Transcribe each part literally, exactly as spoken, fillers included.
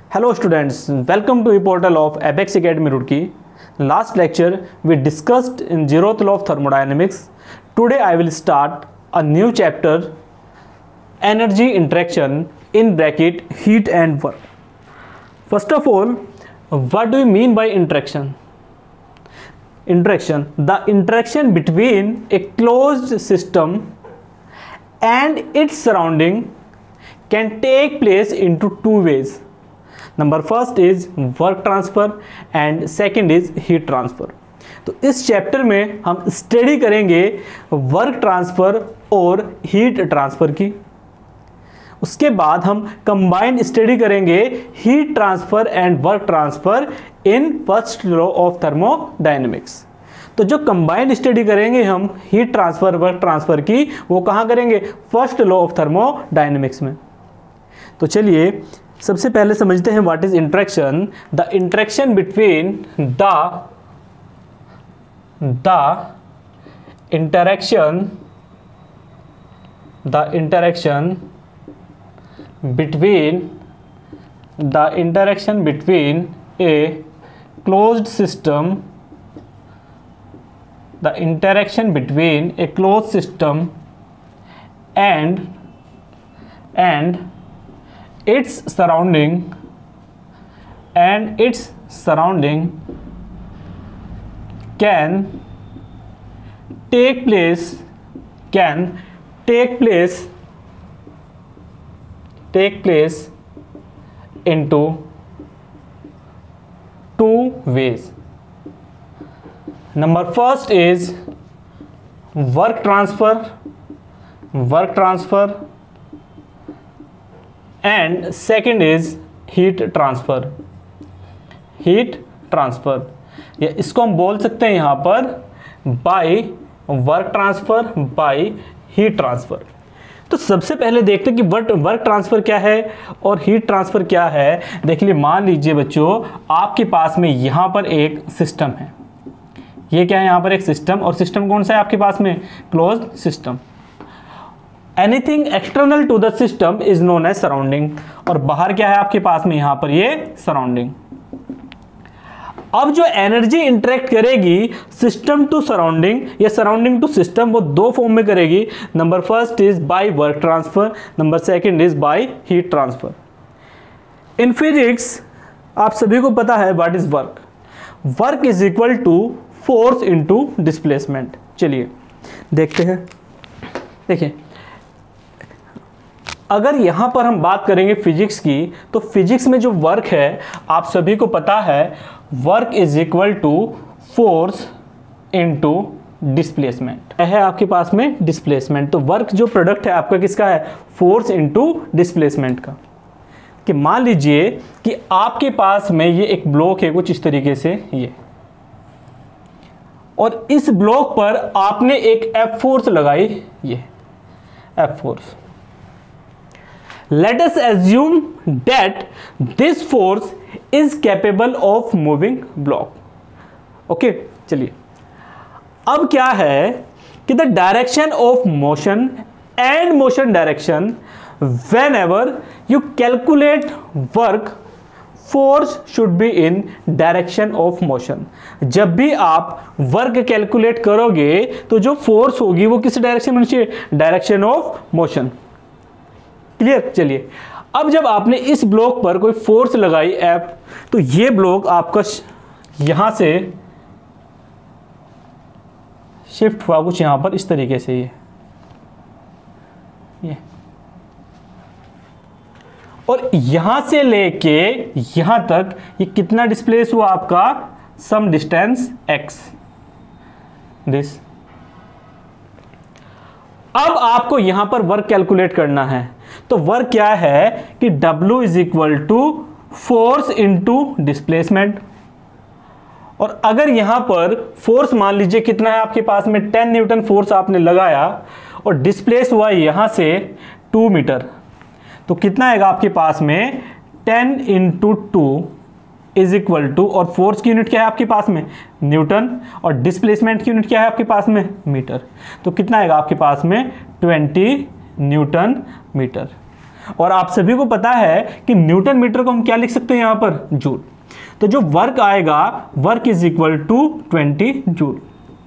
Hello students, welcome to the portal of Apex Academy Roorkee. Last lecture we discussed in zeroth law of thermodynamics. Today I will start a new chapter, energy interaction in bracket heat and work. First of all, what do you mean by interaction? Interaction, the interaction between a closed system and its surrounding can take place into two ways. Number first is work transfer and second is heat transfer. तो इस chapter में हम study करेंगे work transfer और heat transfer की। उसके बाद हम कंबाइंड स्टडी करेंगे heat transfer and work transfer in first law of thermodynamics. तो जो कंबाइंड स्टडी करेंगे हम हीट ट्रांसफ़र वर्क ट्रांसफ़र की, वो कहाँ करेंगे? फर्स्ट लॉ ऑफ थर्मोडायनेमिक्स में। तो चलिए सबसे पहले समझते हैं what is interaction. The interaction between the the interaction the interaction between the interaction between a closed system the interaction between a closed system and and its surrounding and its surrounding can take place can take place take place into two ways. Number first is work transfer work transfer and second is heat transfer heat transfer या इसको हम बोल सकते हैं यहाँ पर by work transfer by heat transfer। तो सबसे पहले देखते हैं कि वर्क वर्क ट्रांसफ़र क्या है और हीट ट्रांसफ़र क्या है। देख लीजिए, मान लीजिए बच्चों, आपके पास में यहाँ पर एक सिस्टम है। ये क्या है? यहाँ पर एक सिस्टम, और सिस्टम कौन सा है आपके पास में? Closed system. Anything external to the system is known as surrounding. और बाहर क्या है आपके पास में? यहाँ पर ये सराउंडिंग। अब जो एनर्जी इंटरेक्ट करेगी सिस्टम टू सराउंडिंग या सराउंडिंग टू सिस्टम, वो दो फॉर्म में करेगी। Number first is by work transfer, number second is by heat transfer. In physics आप सभी को पता है what is work. Work is equal to force into displacement. चलिए देखते हैं। देखिए, अगर यहाँ पर हम बात करेंगे फिजिक्स की, तो फिजिक्स में जो वर्क है आप सभी को पता है, work is equal to force into displacement है आपके पास में डिस्प्लेसमेंट। तो वर्क जो प्रोडक्ट है आपका किसका है? फोर्स इनटू डिस्प्लेसमेंट का। कि मान लीजिए कि आपके पास में ये एक ब्लॉक है कुछ इस तरीके से, ये, और इस ब्लॉक पर आपने एक एफ फोर्स लगाई, ये F force. Let us assume that this force is capable of moving block. Okay, चलिए, अब क्या है कि the direction of motion and motion direction, whenever you calculate work, force should be in direction of motion. जब भी आप work calculate करोगे तो जो फोर्स होगी वो किस डायरेक्शन में होनी चाहिए? Direction of motion. क्लियर? चलिए, अब जब आपने इस ब्लॉक पर कोई फोर्स लगाई एफ, तो ये ब्लॉक आपका यहां से शिफ्ट हुआ कुछ यहां पर इस तरीके से, ये ये और यहां से लेके यहां तक ये कितना डिस्प्लेस हुआ आपका? Some distance X, this. अब आपको यहां पर वर्क कैलकुलेट करना है। तो वर्क क्या है कि W is equal to force into displacement. और अगर यहां पर फोर्स मान लीजिए कितना है आपके पास में? टेन न्यूटन फोर्स आपने लगाया और डिस्प्लेस हुआ यहां से टू मीटर, तो कितना आएगा आपके पास में? Ten into two is equal to, और फोर्स की यूनिट क्या है आपके पास में? न्यूटन, और डिस्प्लेसमेंट की यूनिट क्या है आपके पास में? मीटर। तो कितना आएगा आपके पास में? Twenty newton metre. और आप सभी को पता है कि न्यूटन मीटर को हम क्या लिख सकते हैं यहाँ पर, जूल। तो जो वर्क आएगा, work is equal to twenty joule.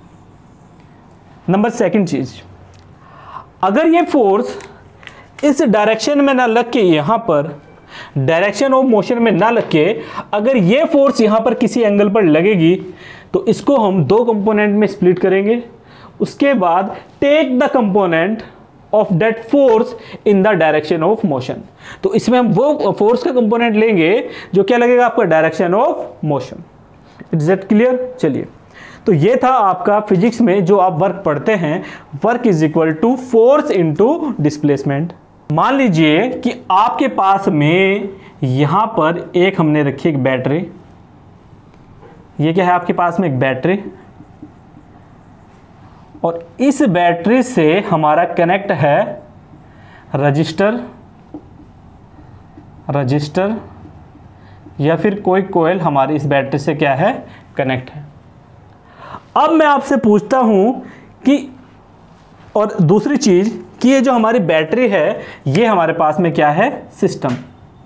Number second चीज, अगर ये फोर्स इस डायरेक्शन में ना लग के, यहां पर डायरेक्शन ऑफ मोशन में ना लग के, अगर ये फोर्स यहां पर किसी एंगल पर लगेगी तो इसको हम दो कंपोनेंट में स्प्लिट करेंगे। उसके बाद take the component of that force in the direction of motion. तो इसमें हम वो फोर्स का कंपोनेंट लेंगे जो क्या लगेगा आपका, direction of motion. Is that clear? चलिए, तो ये था आपका फिजिक्स में जो आप वर्क पढ़ते हैं, work is equal to force into displacement. मान लीजिए कि आपके पास में यहां पर एक हमने रखी एक बैटरी, ये क्या है आपके पास में एक बैटरी, और इस बैटरी से हमारा कनेक्ट है रजिस्टर रजिस्टर या फिर कोई कोयल हमारी इस बैटरी से क्या है, कनेक्ट है। अब मैं आपसे पूछता हूं कि, और दूसरी चीज कि ये जो हमारी बैटरी है ये हमारे पास में क्या है, सिस्टम।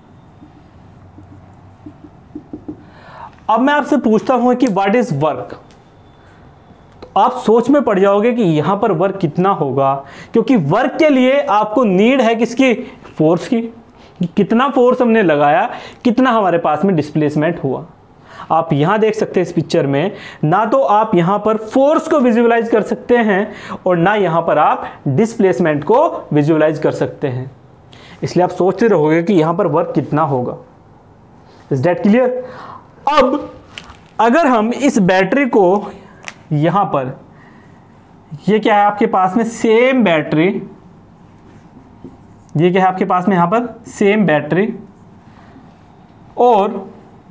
अब मैं आपसे पूछता हूं कि व्हाट इज वर्क। तो आप सोच में पड़ जाओगे कि यहां पर वर्क कितना होगा, क्योंकि वर्क के लिए आपको नीड है किसकी, फोर्स की। कितना फोर्स हमने लगाया, कितना हमारे पास में डिस्प्लेसमेंट हुआ। आप यहां देख सकते हैं इस पिक्चर में, ना तो आप यहां पर फोर्स को विजुअलाइज कर सकते हैं और ना यहां पर आप डिस्प्लेसमेंट को विजुअलाइज कर सकते हैं। इसलिए आप सोचते रहोगे कि यहां पर वर्क कितना होगा। Is that clear? अब अगर हम इस बैटरी को यहां पर, ये क्या है आपके पास में, सेम बैटरी, ये क्या है आपके पास में यहां पर, सेम बैटरी, और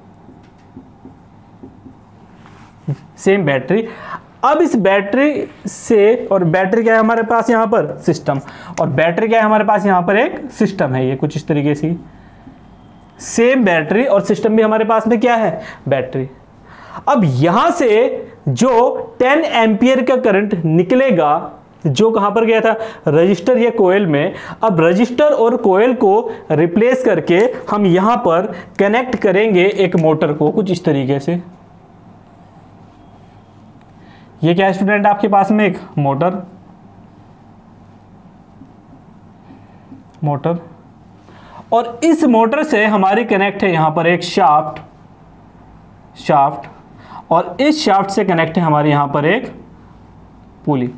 सेम बैटरी। अब इस बैटरी से, और बैटरी क्या है हमारे पास यहाँ पर, सिस्टम, और बैटरी क्या है हमारे पास यहाँ पर, एक सिस्टम है। ये कुछ इस तरीके से सेम बैटरी और सिस्टम भी हमारे पास में क्या है, बैटरी। अब यहां से जो टेन एम्पियर का करंट निकलेगा, जो कहां पर गया था, रजिस्टर या कोयल में। अब रजिस्टर और कोयल को रिप्लेस करके हम यहां पर कनेक्ट करेंगे एक मोटर को, कुछ इस तरीके से। ये क्या है स्टूडेंट आपके पास में, एक मोटर मोटर और इस मोटर से हमारी कनेक्ट है यहां पर एक शाफ्ट शाफ्ट और इस शाफ्ट से कनेक्ट है हमारे यहां पर एक पुली,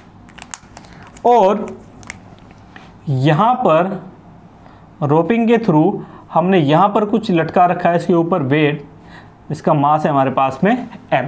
और यहां पर रोपिंग के थ्रू हमने यहां पर कुछ लटका रखा है, इसके ऊपर वेट, इसका मास है हमारे पास में एम।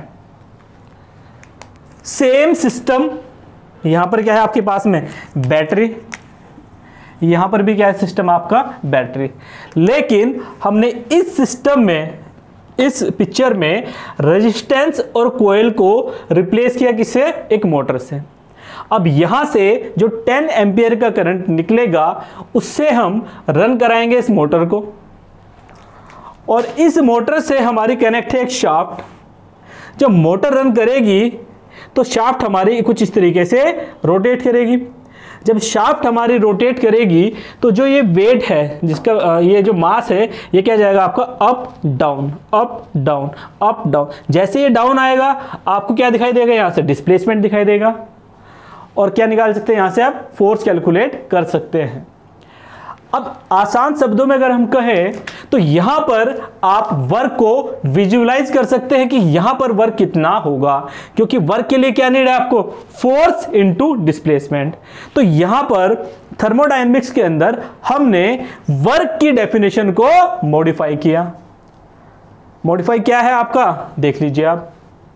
सेम सिस्टम, यहां पर क्या है आपके पास में, बैटरी, यहां पर भी क्या है सिस्टम आपका, बैटरी। लेकिन हमने इस सिस्टम में, इस पिक्चर में रेजिस्टेंस और कोयल को रिप्लेस किया किससे, एक मोटर से। अब यहां से जो टेन एम्पियर का करंट निकलेगा उससे हम रन कराएंगे इस मोटर को, और इस मोटर से हमारी कनेक्ट है एक शाफ्ट। जब मोटर रन करेगी तो शाफ्ट हमारी कुछ इस तरीके से रोटेट करेगी। जब शाफ्ट हमारी रोटेट करेगी तो जो ये वेट है, जिसका ये जो मास है, ये क्या जाएगा आपका, up down up down up down. जैसे ये डाउन आएगा आपको क्या दिखाई देगा, यहाँ से डिस्प्लेसमेंट दिखाई देगा, और क्या निकाल सकते हैं यहाँ से आप फोर्स कैलकुलेट कर सकते हैं। अब आसान शब्दों में अगर हम कहें तो यहां पर आप वर्क को विजुअलाइज कर सकते हैं कि यहां पर वर्क कितना होगा, क्योंकि वर्क के लिए क्या नीड है आपको, फोर्स इनटू डिस्प्लेसमेंट। तो यहां पर थर्मोडायनेमिक्स के अंदर हमने वर्क की डेफिनेशन को मॉडिफाई किया। मॉडिफाई क्या है आपका, देख लीजिए आप,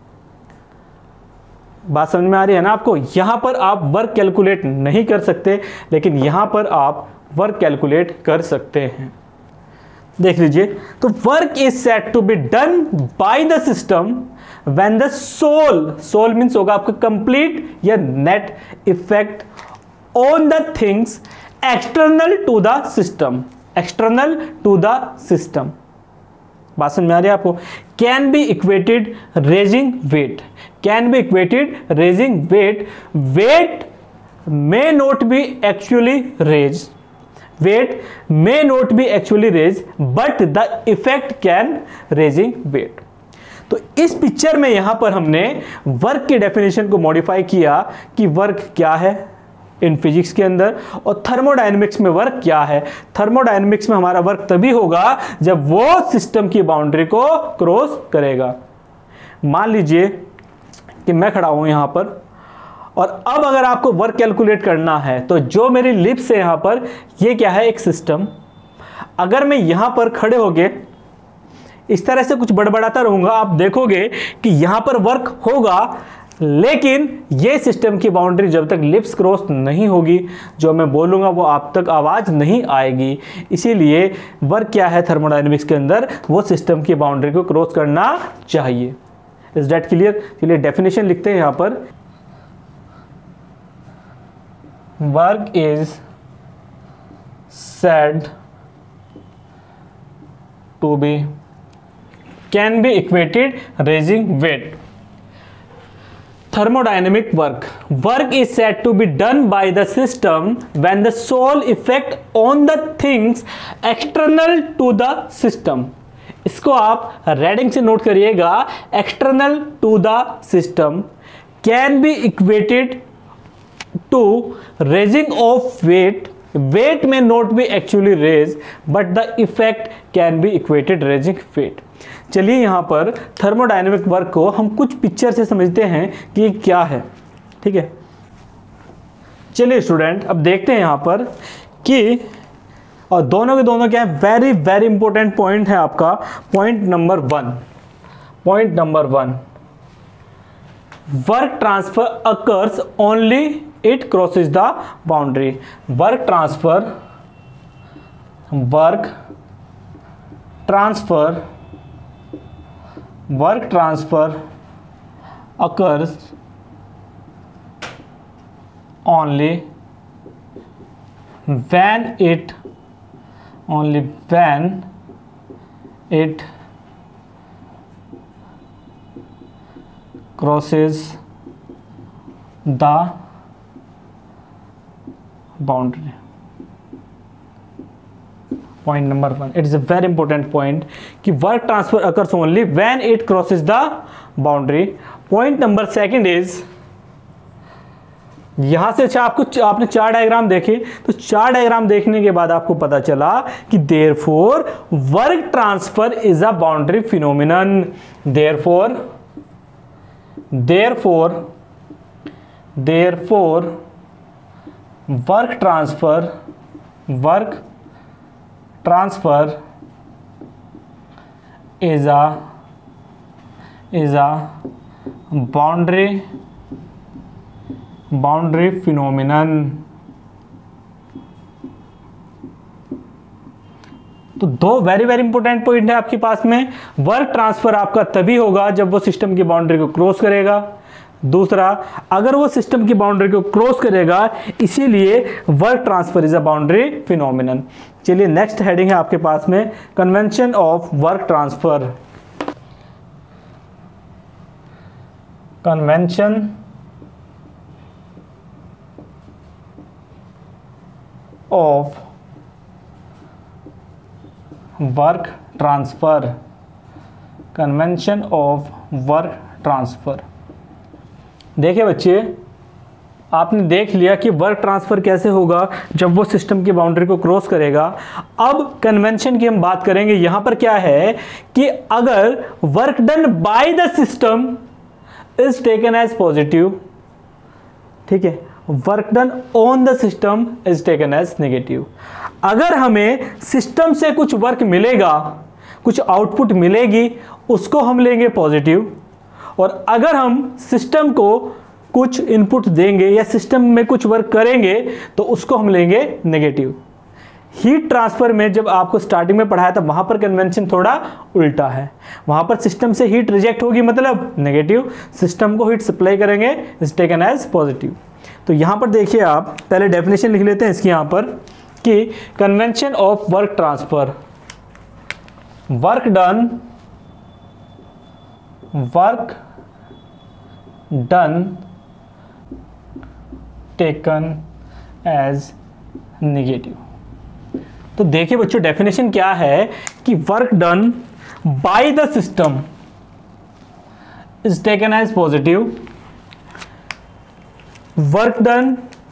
बात समझ में आ रही है ना आपको। यहां पर आप वर्क कैलकुलेट नहीं कर सकते, लेकिन यहां पर आप वर्क कैलकुलेट कर सकते हैं। देख लीजिए, तो work is set to be done by the system when the sole sole means होगा आपका कंप्लीट या net effect on the things external to the system external to the system. बात समझ में आ रही है आपको। Can be equated raising weight can be equated raising weight weight may not be actually raised weight may not be actually raised but the effect can raising weight। तो इस picture में यहां पर हमने वर्क के डेफिनेशन को modify किया कि वर्क क्या है इन फिजिक्स के अंदर और थर्मोडायनेमिक्स में वर्क क्या है। थर्मोडायनेमिक्स में हमारा वर्क तभी होगा जब वो सिस्टम की बाउंड्री को क्रॉस करेगा। मान लीजिए कि मैं खड़ा हूं यहां पर और अब अगर आपको वर्क कैलकुलेट करना है तो जो मेरी लिप्स है यहां पर, ये क्या है, एक सिस्टम। अगर मैं यहां पर खड़े होके इस तरह से कुछ बड़बड़ाता रहूंगा, आप देखोगे कि यहां पर वर्क होगा, लेकिन ये सिस्टम की बाउंड्री जब तक लिप्स क्रॉस नहीं होगी, जो मैं बोलूंगा वो आप तक आवाज नहीं आएगी। इसीलिए वर्क क्या है थर्मोडायनेमिक्स के अंदर, वो सिस्टम की बाउंड्री को क्रॉस करना चाहिए। Is that clear? चलिए डेफिनेशन लिखते हैं यहां पर। Work is said to be can be equated raising weight। thermodynamic work work is said to be done by the system when the sole effect on the things external to the system। इसको आप raiding से note करिएगा, external to the system can be equated to raising of weight. Weight may not be actually raise but the effect can be equated raising weight. चलिए यहां पर thermodynamic work को हम कुछ पिक्चर से समझते हैं कि ये क्या है। ठीक है, चलिए स्टूडेंट अब देखते हैं यहां पर कि और दोनों के दोनों क्या है, वेरी वेरी इंपॉर्टेंट पॉइंट है आपका। Point number one point number one work transfer occurs only it crosses the boundary. Work transfer work transfer work transfer occurs only when it only when it crosses the boundary। point number one, it is a very important point कि work transfer occurs only when it crosses the boundary। point number second is यहां से अच्छा आपको आपने चार diagram देखे, तो चार डायग्राम देखने के बाद आपको पता चला कि therefore work transfer is a boundary phenomenon. Therefore therefore therefore work transfer work transfer is a is a boundary boundary phenomenon. तो दो वेरी वेरी इंपॉर्टेंट पॉइंट है आपके पास में। वर्क ट्रांसफर आपका तभी होगा जब वो सिस्टम की बाउंड्री को क्रॉस करेगा। दूसरा, अगर वो सिस्टम की बाउंड्री को क्रॉस करेगा, इसीलिए work transfer is a boundary phenomenon. चलिए नेक्स्ट हेडिंग है आपके पास में convention of work transfer. Convention of work transfer। convention of work transfer। देखिए बच्चे, आपने देख लिया कि वर्क ट्रांसफर कैसे होगा जब वो सिस्टम की बाउंड्री को क्रॉस करेगा। अब कन्वेंशन की हम बात करेंगे। यहां पर क्या है कि अगर work done by the system is taken as positive, ठीक है, work done on the system is taken as negative. अगर हमें सिस्टम से कुछ वर्क मिलेगा, कुछ आउटपुट मिलेगी, उसको हम लेंगे पॉजिटिव, और अगर हम सिस्टम को कुछ इनपुट देंगे या सिस्टम में कुछ वर्क करेंगे तो उसको हम लेंगे नेगेटिव। हीट ट्रांसफर में जब आपको स्टार्टिंग में पढ़ाया था, वहां पर कन्वेंशन थोड़ा उल्टा है। वहां पर सिस्टम से हीट रिजेक्ट होगी मतलब नेगेटिव, सिस्टम को हीट सप्लाई करेंगे इज टेकन एज पॉजिटिव। तो यहां पर देखिए, आप पहले डेफिनेशन लिख लेते हैं इसकी यहां पर कि convention of work transfer, work done work done taken as negative. तो देखिए बच्चों डेफिनेशन क्या है कि work done by the system is taken as positive, work done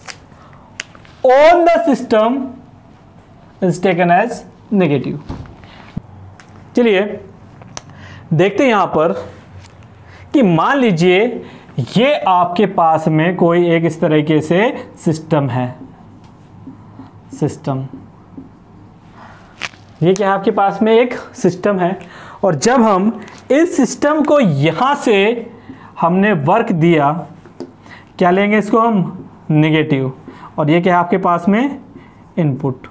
on the system is taken as negative. चलिए देखते हैं यहां पर कि मान लीजिए ये आपके पास में कोई एक इस तरीके से सिस्टम है, सिस्टम ये क्या है आपके पास में एक सिस्टम है, और जब हम इस सिस्टम को यहां से हमने वर्क दिया, क्या लेंगे इसको हम नेगेटिव, और ये क्या है आपके पास में इनपुट,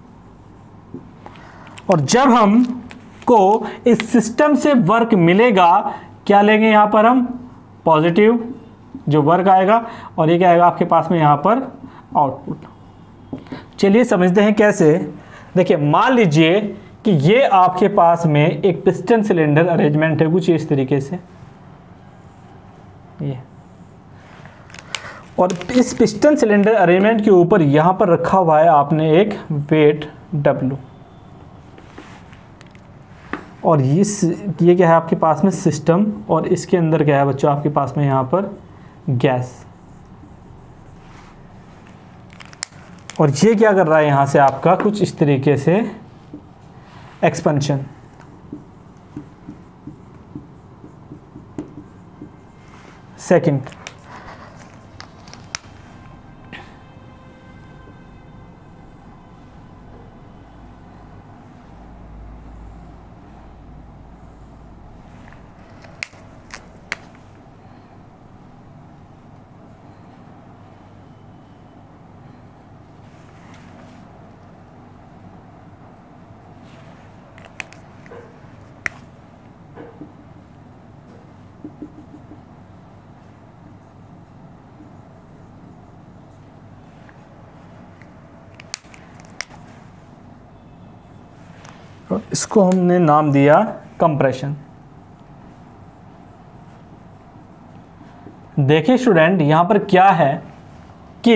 और जब हम को इस सिस्टम से वर्क मिलेगा क्या लेंगे यहां पर हम पॉजिटिव जो वर्क आएगा, और ये क्या आएगा आपके पास में यहां पर आउटपुट। चलिए समझते हैं कैसे। देखिए मान लीजिए कि ये आपके पास में एक पिस्टन सिलेंडर अरेंजमेंट है कुछ इस तरीके से ये, और इस पिस्टन सिलेंडर अरेंजमेंट के ऊपर यहां पर रखा हुआ है आपने एक वेट W, और इस ये क्या है आपके पास में सिस्टम, और इसके अंदर क्या है बच्चों आपके पास में यहाँ पर गैस, और ये क्या कर रहा है यहाँ से आपका कुछ इस तरीके से एक्सपेंशन। सेकंड, इसको हमने नाम दिया कंप्रेशन। देखिए स्टूडेंट यहां पर क्या है कि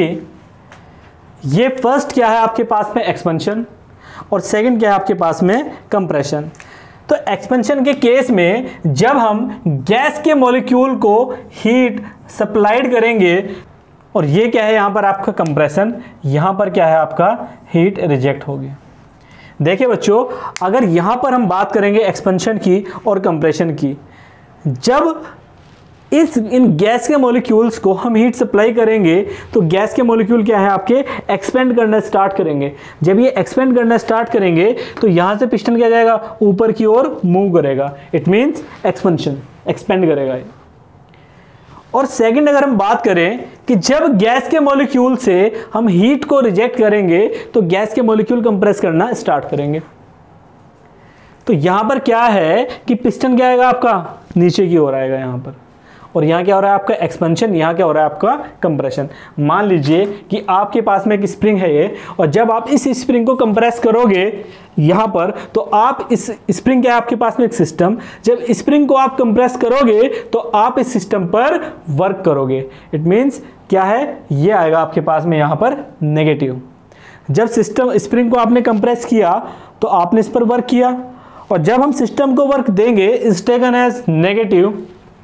ये फर्स्ट क्या है आपके पास में एक्सपेंशन, और सेकंड क्या है आपके पास में कंप्रेशन। तो एक्सपेंशन के केस में जब हम गैस के मॉलिक्यूल को हीट सप्लाइड करेंगे, और ये क्या है यहां पर आपका कंप्रेशन, यहां पर क्या है आपका हीट रिजेक्ट होगी। देखिए बच्चों अगर यहां पर हम बात करेंगे एक्सपेंशन की और कंप्रेशन की, जब इस इन गैस के मॉलिक्यूल्स को हम हीट सप्लाई करेंगे तो गैस के मॉलिक्यूल क्या है आपके एक्सपेंड करना स्टार्ट करेंगे। जब ये एक्सपेंड करना स्टार्ट करेंगे तो यहां से पिस्टन क्या जाएगा ऊपर की ओर मूव करेगा, इट मींस एक्सपेंशन, एक्सपेंड करेगा। और सेकंड अगर हम बात करें कि जब गैस के मॉलिक्यूल से हम हीट को रिजेक्ट करेंगे तो गैस के मॉलिक्यूल कंप्रेस करना स्टार्ट करेंगे। तो यहां पर क्या है कि पिस्टन क्या आएगा आपका नीचे की ओर आएगा यहां पर, और यहाँ क्या हो रहा है आपका एक्सपेंशन, यहाँ क्या हो रहा है आपका कंप्रेशन। मान लीजिए कि आपके पास में एक स्प्रिंग है ये, और जब आप इस स्प्रिंग को कंप्रेस करोगे यहाँ पर तो आप इस स्प्रिंग क्या है आपके पास में एक सिस्टम, जब स्प्रिंग को आप कंप्रेस करोगे तो आप इस सिस्टम पर वर्क करोगे। इट मीन्स क्या है ये आएगा आपके पास में यहाँ पर नेगेटिव। जब सिस्टम स्प्रिंग को आपने कंप्रेस किया तो आपने इस पर वर्क किया, और जब हम सिस्टम को वर्क देंगे इज टेकन एज नेगेटिव।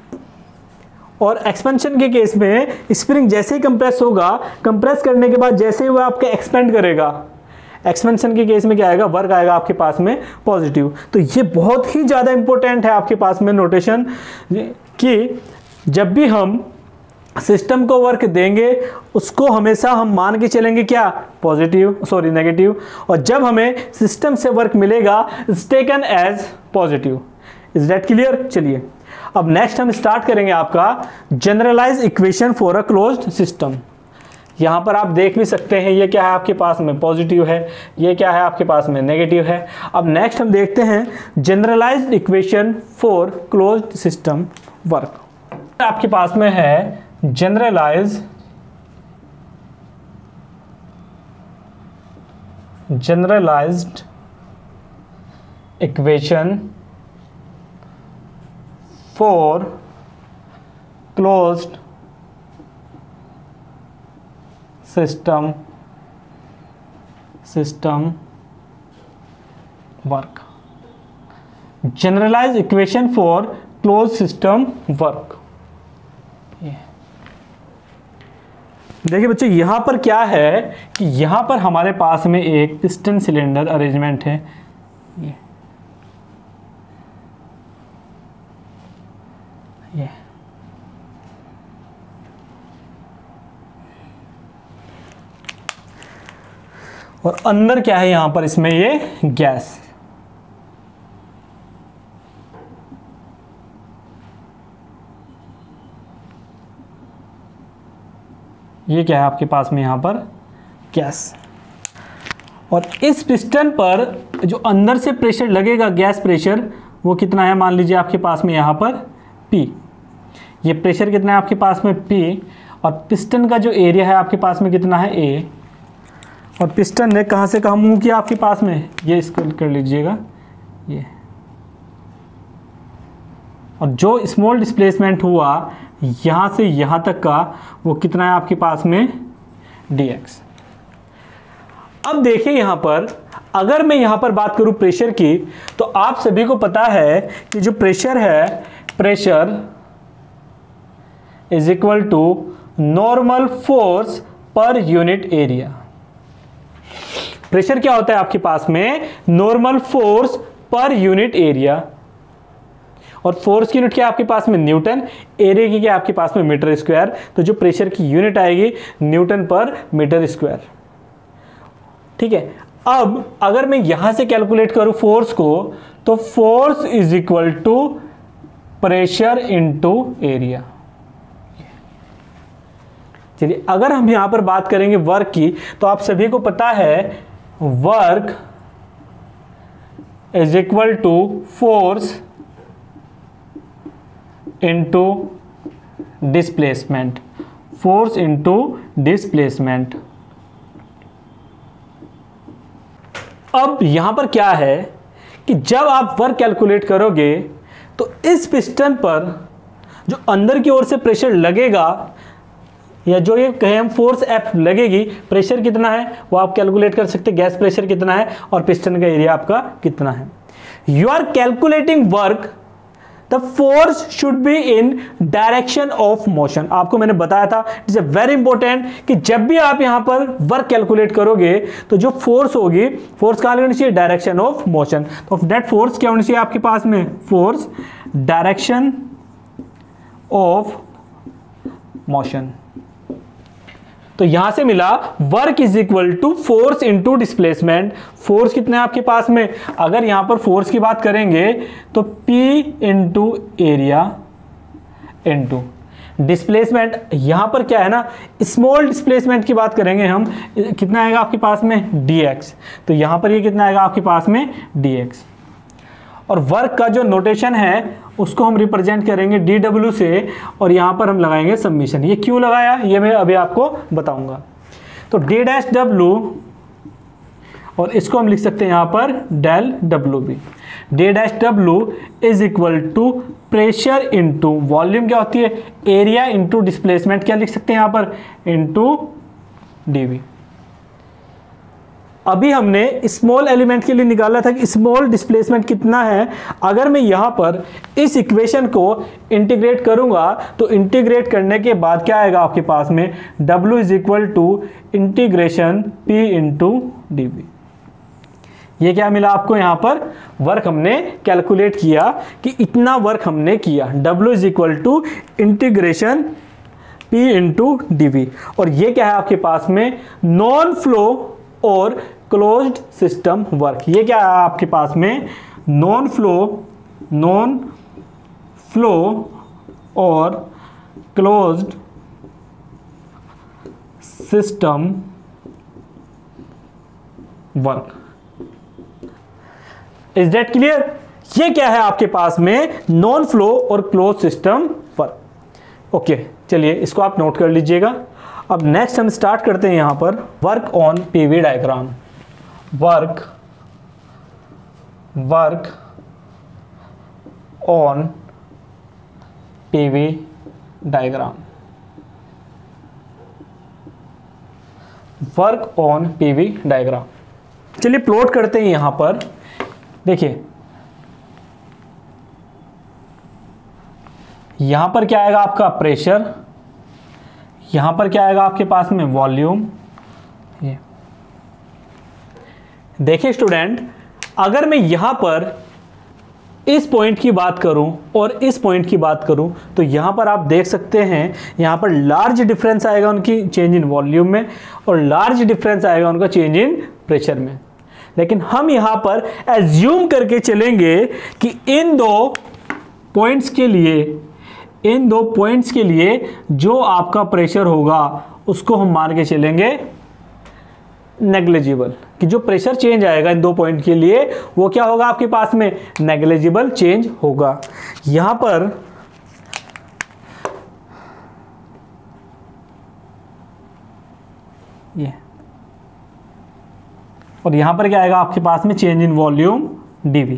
और एक्सपेंशन के केस में स्प्रिंग जैसे ही कंप्रेस होगा, कंप्रेस करने के बाद जैसे ही वो आपके एक्सपेंड करेगा, एक्सपेंशन के केस में क्या आएगा वर्क आएगा आपके पास में पॉजिटिव। तो ये बहुत ही ज़्यादा इंपॉर्टेंट है आपके पास में नोटेशन कि जब भी हम सिस्टम को वर्क देंगे उसको हमेशा हम मान के चलेंगे क्या पॉजिटिव सॉरी नेगेटिव, और जब हमें सिस्टम से वर्क मिलेगा is taken as positive. Is that clear? चलिए अब नेक्स्ट हम स्टार्ट करेंगे आपका generalize equation for a closed system. यहां पर आप देख भी सकते हैं ये क्या है आपके पास में पॉजिटिव है, ये क्या है आपके पास में नेगेटिव है। अब नेक्स्ट हम देखते हैं generalized equation for closed system work. आपके पास में है generalize generalized equation for closed system system work, generalize equation for close system work. देखिए बच्चों यहां पर क्या है कि यहां पर हमारे पास में एक पिस्टन सिलेंडर अरेंजमेंट है, ये ये और अंदर क्या है यहां पर, इसमें ये गैस। ये क्या है आपके पास में यहां पर गैस, और इस पिस्टन पर जो अंदर से प्रेशर लगेगा गैस प्रेशर वो कितना है, मान लीजिए आपके पास में यहां पर P, ये प्रेशर कितना है आपके पास में P, और पिस्टन का जो एरिया है आपके पास में कितना है A, और पिस्टन ने कहां से कहां मूव किया आपके पास में, ये इसको कर लीजिएगा ये, और जो स्मॉल डिस्प्लेसमेंट हुआ यहां से यहां तक का वो कितना है आपके पास में dx। अब देखिए यहां पर अगर मैं यहां पर बात करूं प्रेशर की, तो आप सभी को पता है कि जो प्रेशर है, pressure is equal to normal force per unit area. Pressure क्या होता है आपके पास में, normal force per unit area, और फोर्स की यूनिट क्या है आपके पास में न्यूटन, एरिया की क्या आपके पास में मीटर स्क्वायर, तो जो प्रेशर की यूनिट आएगी न्यूटन पर मीटर स्क्वायर। ठीक है, अब अगर मैं यहां से कैलकुलेट करूं फोर्स को, तो force is equal to pressure into area. चलिए अगर हम यहां पर बात करेंगे वर्क की, तो आप सभी को पता है work is equal to force into displacement, force into displacement. अब यहां पर क्या है कि जब आप वर्क कैलकुलेट करोगे तो इस पिस्टन पर जो अंदर की ओर से प्रेशर लगेगा, या जो ये कहें हम फोर्स F लगेगी, प्रेशर कितना है वो आप कैलकुलेट कर सकते हैं, गैस प्रेशर कितना है और पिस्टन का एरिया आपका कितना है। You are calculating work, the force should be in direction of motion. आपको मैंने बताया था, इट्स अ वेरी इंपॉर्टेंट कि जब भी आप यहां पर वर्क कैलकुलेट करोगे तो जो फोर्स होगी, फोर्स कहां होनी चाहिए, डायरेक्शन ऑफ मोशन। तो नेट फोर्स क्या होनी चाहिए आपके पास में, फोर्स डायरेक्शन ऑफ मोशन। तो यहां से मिला work is equal to force into displacement. Force कितना है आपके पास में, अगर यहां पर फोर्स की बात करेंगे तो P into area into displacement. यहां पर क्या है ना, स्मॉल डिस्प्लेसमेंट की बात करेंगे हम, कितना आएगा आपके पास में dx, तो यहां पर ये कितना आएगा आपके पास में dx। और वर्क का जो नोटेशन है उसको हम रिप्रेजेंट करेंगे डी डब्ल्यू से, और यहां पर हम लगाएंगे सबमिशन। ये क्यों लगाया ये मैं अभी आपको बताऊंगा। तो डी डैश डब्ल्यू, और इसको हम लिख सकते हैं यहां पर डेल डब्ल्यू भी। D dash W is equal to pressure into volume क्या होती है, एरिया इंटू डिस्प्लेसमेंट, क्या लिख सकते हैं यहां पर, इंटू डीवी। अभी हमने स्मॉल एलिमेंट के लिए निकाला था कि स्मॉल डिस्प्लेसमेंट कितना है। अगर मैं यहां पर इस इक्वेशन को इंटीग्रेट करूंगा तो इंटीग्रेट करने के बाद क्या आएगा आपके पास में, W is equal to integration P into D B. ये क्या मिला आपको, यहां पर वर्क हमने कैलकुलेट किया कि इतना वर्क हमने किया, W is equal to integration P into D B. और ये क्या है आपके पास में, नॉन फ्लो और क्लोज्ड सिस्टम वर्क। ये क्या है आपके पास में, नॉन फ्लो, नॉन फ्लो और closed system work. Is that clear? ये क्या है आपके पास में, नॉन फ्लो और क्लोज सिस्टम वर्क। ओके चलिए इसको आप नोट कर लीजिएगा। अब नेक्स्ट हम स्टार्ट करते हैं यहां पर work on PV diagram. Work work on PV diagram, work on PV diagram. चलिए प्लॉट करते हैं यहां पर देखिए यहां पर क्या आएगा आपका प्रेशर, यहां पर क्या आएगा आपके पास में वॉल्यूम। ये देखिए स्टूडेंट, अगर मैं यहां पर इस पॉइंट की बात करूं और इस पॉइंट की बात करूं तो यहां पर आप देख सकते हैं यहां पर लार्ज डिफरेंस आएगा उनकी चेंज इन वॉल्यूम में और लार्ज डिफरेंस आएगा उनका चेंज इन प्रेशर में। लेकिन हम यहां पर एज्यूम करके चलेंगे कि इन दो पॉइंट्स के लिए इन दो पॉइंट्स के लिए जो आपका प्रेशर होगा उसको हम मान के चलेंगे नेग्लिजिबल, कि जो प्रेशर चेंज आएगा इन दो पॉइंट के लिए वो क्या होगा आपके पास में नेग्लिजिबल चेंज होगा। यहां पर ये और यहां पर क्या आएगा आपके पास में चेंज इन वॉल्यूम डीवी।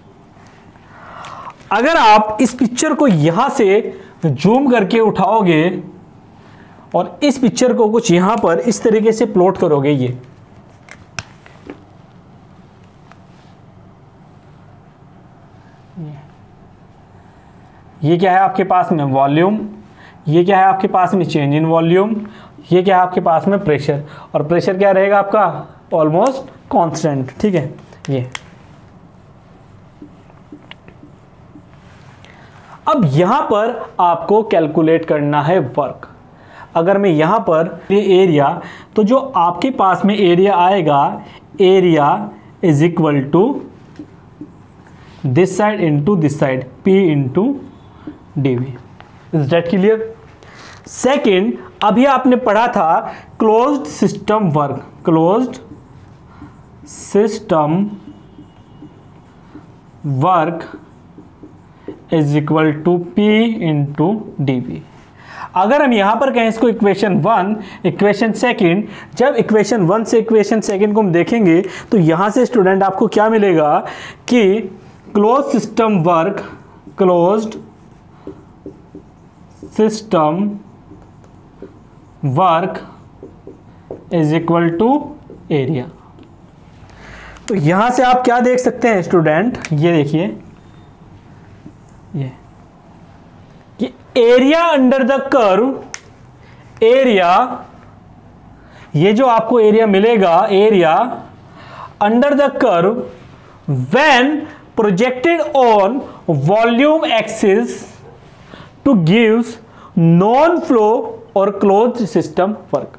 अगर आप इस पिक्चर को यहां से जूम करके उठाओगे और इस पिक्चर को कुछ यहां पर इस तरीके से प्लॉट करोगे, ये ये क्या है आपके पास में वॉल्यूम, ये क्या है आपके पास में चेंज इन वॉल्यूम, ये क्या है आपके पास में प्रेशर, और प्रेशर क्या रहेगा आपका ऑलमोस्ट कांस्टेंट। ठीक है, ये अब यहां पर आपको कैलकुलेट करना है वर्क। अगर मैं यहां पर ये एरिया, तो जो आपके पास में एरिया आएगा, area is equal to this side into this side, P into D V. Is that clear? Second, अभी आपने पढ़ा था closed system work, closed system work is equal to P into D V. अगर हम यहां पर कहें इसको इक्वेशन वन, इक्वेशन सेकंड, जब इक्वेशन वन से इक्वेशन सेकंड को हम देखेंगे तो यहां से स्टूडेंट आपको क्या मिलेगा कि close system work, closed system work is equal to area. तो यहां से आप क्या देख सकते हैं स्टूडेंट, ये देखिए ये कि area under the curve, area, ये जो आपको एरिया मिलेगा, area under the curve when projected on volume axis to gives non flow और क्लोज्ड सिस्टम वर्क।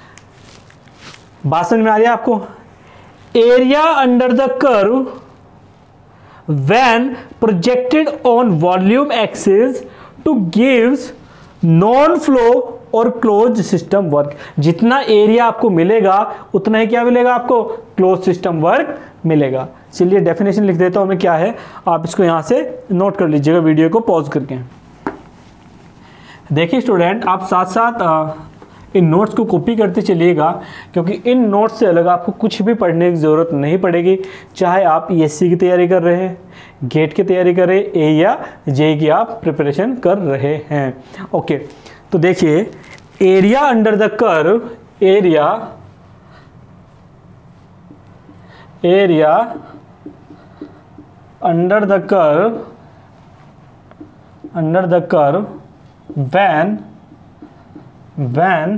बात समझ में आ रही है आपको? Area under the curve when projected on volume axis to gives non flow और closed system work। जितना एरिया आपको मिलेगा उतना ही क्या मिलेगा आपको, क्लोज सिस्टम वर्क मिलेगा। चलिए डेफिनेशन लिख देता हूं मैं, क्या है आप इसको यहां से नोट कर लीजिएगा वीडियो को पॉज करके। देखिए स्टूडेंट, आप साथ साथ इन नोट्स को कॉपी करते चलिएगा, क्योंकि इन नोट्स से अलग आपको कुछ भी पढ़ने की ज़रूरत नहीं पड़ेगी। चाहे आप ई एस सी की तैयारी कर रहे हैं, गेट की तैयारी कर रहे हैं, ए या जे की आप प्रिपरेशन कर रहे हैं। ओके, तो देखिए area under the curve, area area under the curve under the curve when when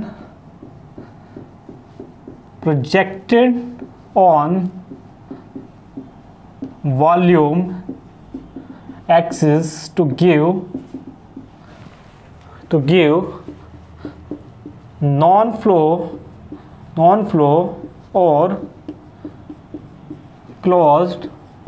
projected on volume axis to give to give non-flow non-flow or closed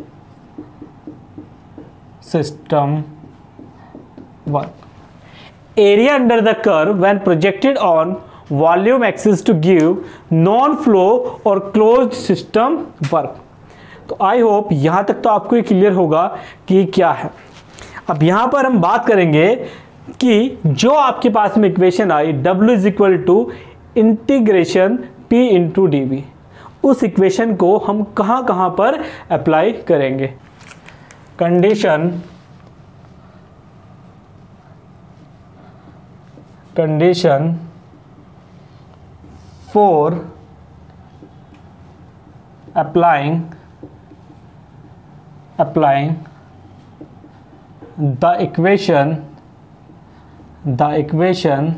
system work. Area under the curve when projected on volume axis to give non-flow और closed system work. तो I hope यहाँ तक तो आपको ये clear होगा कि क्या है। अब यहाँ पर हम बात करेंगे कि जो आपके पास में इक्वेशन आई W is equal to integration P into D V, उस इक्वेशन को हम कहाँ कहाँ पर अप्लाई करेंगे। Condition condition for applying applying the equation the equation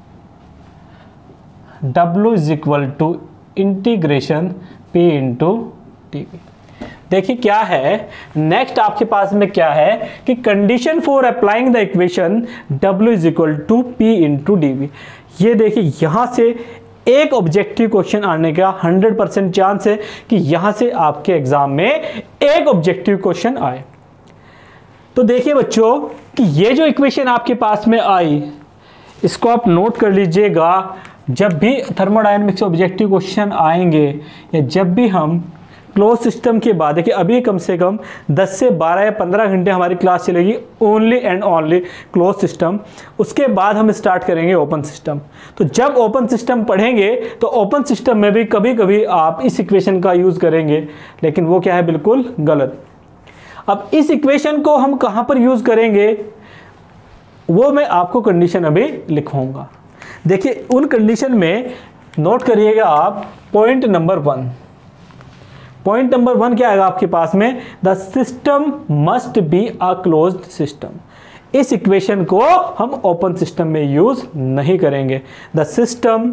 W is equal to integration P into dV। देखिए क्या है नेक्स्ट आपके पास में क्या है कि condition for applying the equation W is equal to P into D V. ये देखिए यहाँ से एक ऑब्जेक्टिव क्वेश्चन आने का हंड्रेड परसेंट चांस है कि यहाँ से आपके एग्जाम में एक ऑब्जेक्टिव क्वेश्चन आए। तो देखिए बच्चों कि ये जो इक्वेशन आपके पास में आई इसको आप नोट कर लीजिएगा। जब भी थर्मोडायनेमिक्स ऑब्जेक्टिव क्वेश्चन आएंगे या जब भी हम क्लोज सिस्टम के बाद देखिए अभी कम से कम दस से बारह या पंद्रह घंटे हमारी क्लास चलेगी only and only close system. उसके बाद हम स्टार्ट करेंगे ओपन सिस्टम। तो जब ओपन सिस्टम पढ़ेंगे तो ओपन सिस्टम में भी कभी कभी आप इस इक्वेशन का यूज़ करेंगे, लेकिन वो क्या है बिल्कुल गलत। अब इस इक्वेशन को हम कहाँ पर यूज़ करेंगे वो मैं आपको कंडीशन अभी लिखवाऊंगा। देखिए उन कंडीशन में नोट करिएगा आप point number one. Point number one क्या आएगा आपके पास में, the system must be a closed system. इस इक्वेशन को हम ओपन सिस्टम में यूज नहीं करेंगे। The system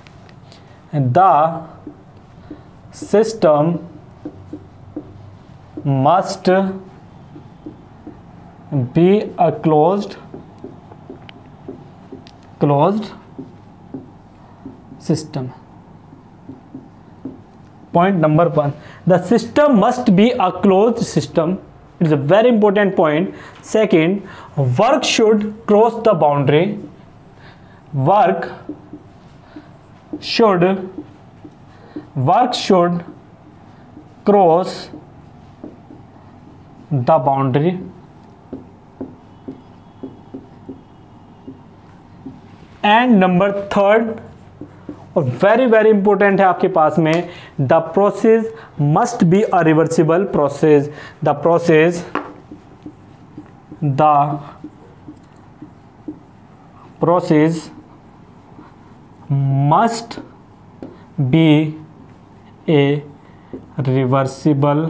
the system must be a closed closed system. Point number one, the system must be a closed system. It is a very important point. Second, work should cross the boundary. Work should work should cross the boundary. And number third, और very very important है आपके पास में, the process must be a reversible process. The process the process must be a reversible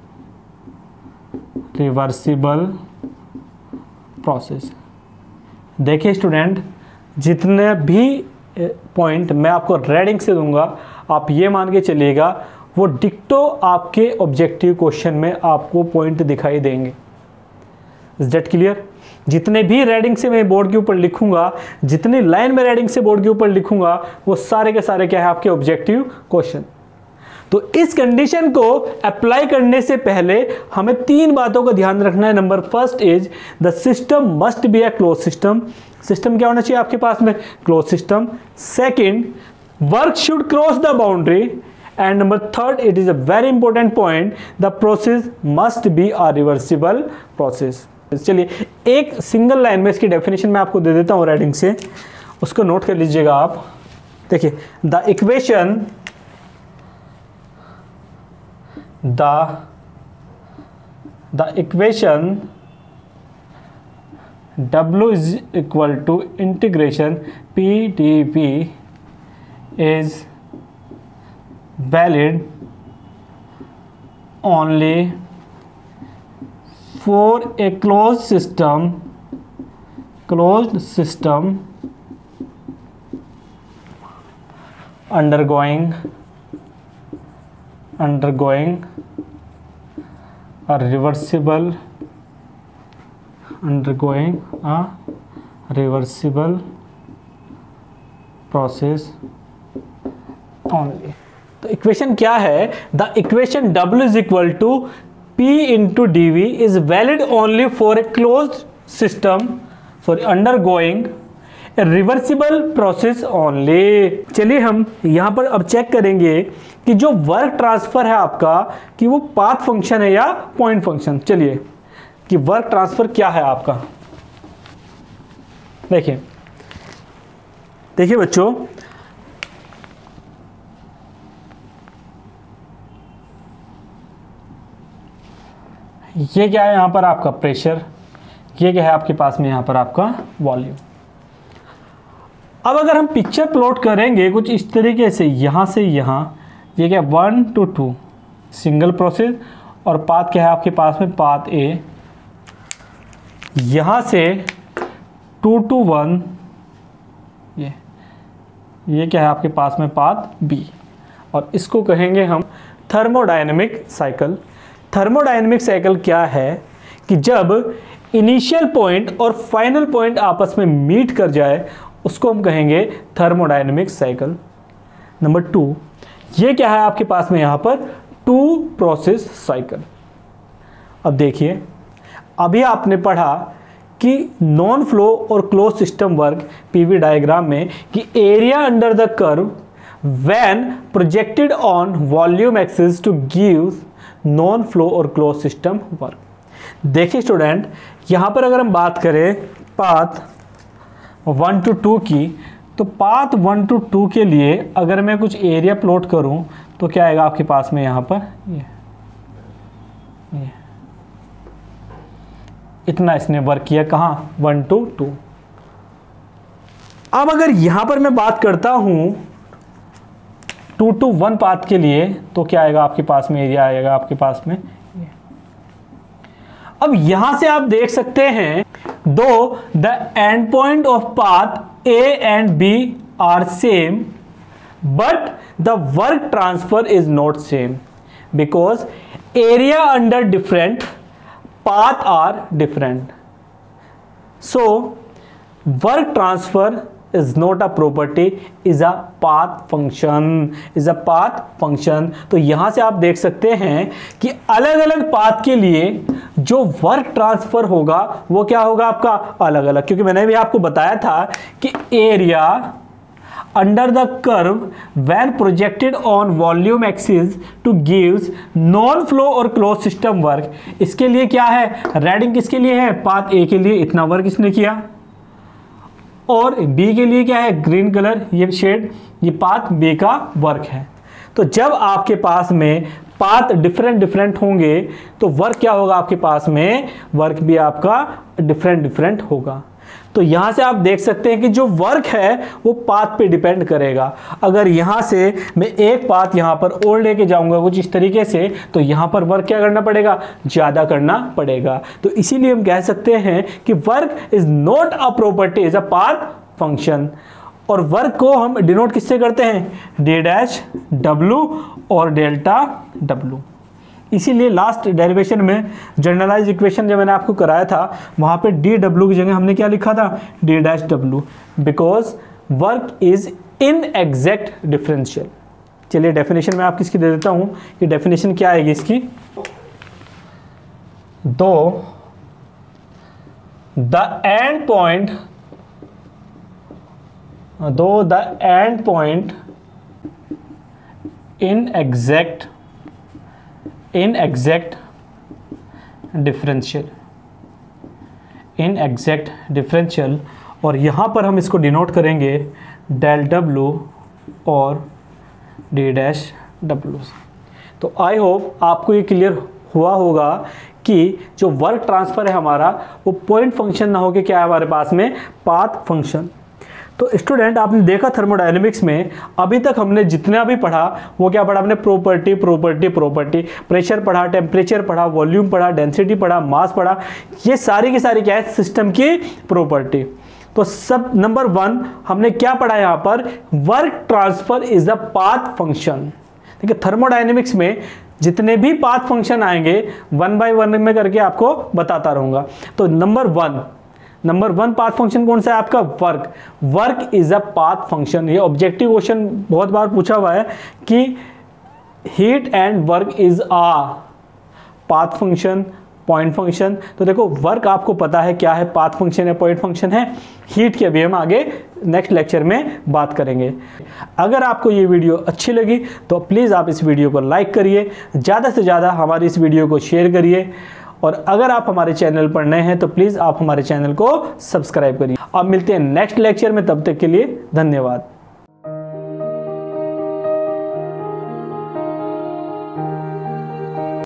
reversible process. देखिए student, जितने भी point मैं आपको रेडिंग से दूंगा आप ये मान के चलिएगा वो डिक्टो आपके ऑब्जेक्टिव क्वेश्चन में आपको पॉइंट दिखाई देंगे। Is that clear? जितने भी रेडिंग से मैं बोर्ड के ऊपर लिखूंगा, जितनी लाइन में रेडिंग से बोर्ड के ऊपर लिखूंगा वो सारे के सारे क्या है आपके ऑब्जेक्टिव क्वेश्चन। तो इस कंडीशन को अप्लाई करने से पहले हमें तीन बातों का ध्यान रखना है। Number first is the system must be a close system. System क्या होना चाहिए आपके पास में? Close system. Second, work should cross the boundary. And number third, it is a very important point, the process must be a reversible process. चलिए एक single line में इसकी डेफिनेशन मैं आपको दे देता हूं राइटिंग से, उसको नोट कर लीजिएगा आप। देखिए, the equation the the equation W is equal to integration P dV is valid only for a closed system closed system undergoing undergoing a reversible undergoing a reversible process only। तो equation क्या है? The equation W is equal to P into dV is valid only for a closed system sorry undergoing a reversible process only। चलिए हम यहाँ पर अब check करेंगे कि जो वर्क ट्रांसफर है आपका कि वो पाथ फंक्शन है या पॉइंट फंक्शन। चलिए कि वर्क ट्रांसफर क्या है आपका। देखिए देखिए बच्चों, ये क्या है यहाँ पर आपका प्रेशर, ये क्या है आपके पास में यहाँ पर आपका वॉल्यूम। अब अगर हम पिक्चर प्लॉट करेंगे कुछ इस तरीके से, यहाँ से यहाँ ये क्या one two two single process और पाथ क्या है आपके पास में, पाथ ए, यहां से टू टू वन, ये ये क्या है आपके पास में, पाथ बी, और इसको कहेंगे हम थर्मोडायनेमिक साइकिल। थर्मोडायनेमिक साइकिल क्या है कि जब इनिशियल पॉइंट और फाइनल पॉइंट आपस में मीट कर जाए उसको हम कहेंगे थर्मोडायनेमिक साइकिल। नंबर टू, ये क्या है आपके पास में यहाँ पर, टू प्रोसेस साइकिल। अब देखिए, अभी आपने पढ़ा कि नॉन फ्लो और close system work PV diagram में कि area under the curve when projected on volume axis to give non flow और क्लोज सिस्टम वर्क। देखिए स्टूडेंट, यहाँ पर अगर हम बात करें पाथ वन टू टू की, तो पाथ वन टू टू के लिए अगर मैं कुछ एरिया प्लॉट करूं तो क्या आएगा आपके पास में, यहाँ पर ये ये इतना इसने वर्क किया, कहाँ, वन टू टू। अब अगर यहां पर मैं बात करता हूं टू टू वन पाथ के लिए तो क्या आएगा आपके पास में, एरिया आएगा आपके पास में। अब यहां से आप देख सकते हैं, though the end point of path A and B are same but the work transfer is not same because area under different path are different. So work transfer is not a property, is a path function, is a path function। तो यहां से आप देख सकते हैं कि अलग अलग पाथ के लिए जो वर्क ट्रांसफर होगा वो क्या होगा आपका, अलग अलग, क्योंकि मैंने भी आपको बताया था कि area under the curve when projected on volume axis to gives non flow और closed system वर्क, इसके लिए क्या है, रेडिंग किसके लिए है, पाथ ए के लिए इतना वर्क इसने किया, और बी के लिए क्या है, ग्रीन कलर ये शेड, ये पाथ बी का वर्क है। तो जब आपके पास में पाथ डिफरेंट डिफरेंट होंगे तो वर्क क्या होगा आपके पास में, वर्क भी आपका डिफरेंट डिफरेंट होगा। तो यहां से आप देख सकते हैं कि जो वर्क है वो पाथ पे डिपेंड करेगा। अगर यहां से मैं एक पाथ यहां पर और लेके जाऊंगा कुछ इस तरीके से, तो यहां पर वर्क क्या करना पड़ेगा, ज्यादा करना पड़ेगा। तो इसीलिए हम कह सकते हैं कि work is not a property, is a path function. और वर्क को हम डिनोट किससे करते हैं, डी डैश डब्ल्यू और डेल्टा डब्ल्यू। इसीलिए लास्ट डेरिवेशन में जनरलाइज इक्वेशन जब मैंने आपको कराया था वहां पे डी डब्ल्यू की जगह हमने क्या लिखा था, D dash W, because work is inexact differential. चलिए डेफिनेशन में आप किसकी दे देता हूं कि डेफिनेशन क्या आएगी इसकी, though the end point though the end point inexact inexact differential inexact differential और यहाँ पर हम इसको डिनोट करेंगे डेल डब्ल्यू और डी डैश डब्ल्यू। तो आई होप आपको ये क्लियर हुआ होगा कि जो वर्क ट्रांसफ़र है हमारा वो पॉइंट फंक्शन ना होके क्या है हमारे पास में, पाथ फंक्शन। तो स्टूडेंट आपने देखा थर्मोडायनेमिक्स में अभी तक हमने जितना भी पढ़ा वो क्या पढ़ा, हमने प्रॉपर्टी प्रॉपर्टी प्रॉपर्टी, प्रेशर पढ़ा, टेम्परेचर पढ़ा, वॉल्यूम पढ़ा, डेंसिटी पढ़ा, मास पढ़ा, ये सारी की सारी क्या है, सिस्टम की प्रॉपर्टी। तो सब नंबर वन हमने क्या पढ़ा यहाँ पर, work transfer is a path function. देखिए थर्मोडायनेमिक्स में जितने भी पाथ फंक्शन आएंगे वन बाय वन में करके आपको बताता रहूंगा। तो number one number one path function कौन सा है आपका, work. Work is a path function. ये ऑब्जेक्टिव क्वेश्चन बहुत बार पूछा हुआ है कि heat and work is a path function, point function. तो देखो वर्क आपको पता है क्या है, पाथ फंक्शन है, पॉइंट फंक्शन है। हीट के अभी हम आगे नेक्स्ट लेक्चर में बात करेंगे। अगर आपको ये वीडियो अच्छी लगी तो प्लीज़ आप इस वीडियो को लाइक करिए, ज़्यादा से ज़्यादा हमारी इस वीडियो को शेयर करिए, और अगर आप हमारे चैनल पर नए हैं तो प्लीज़ आप हमारे चैनल को सब्सक्राइब करिए। अब मिलते हैं नेक्स्ट लेक्चर में, तब तक के लिए धन्यवाद।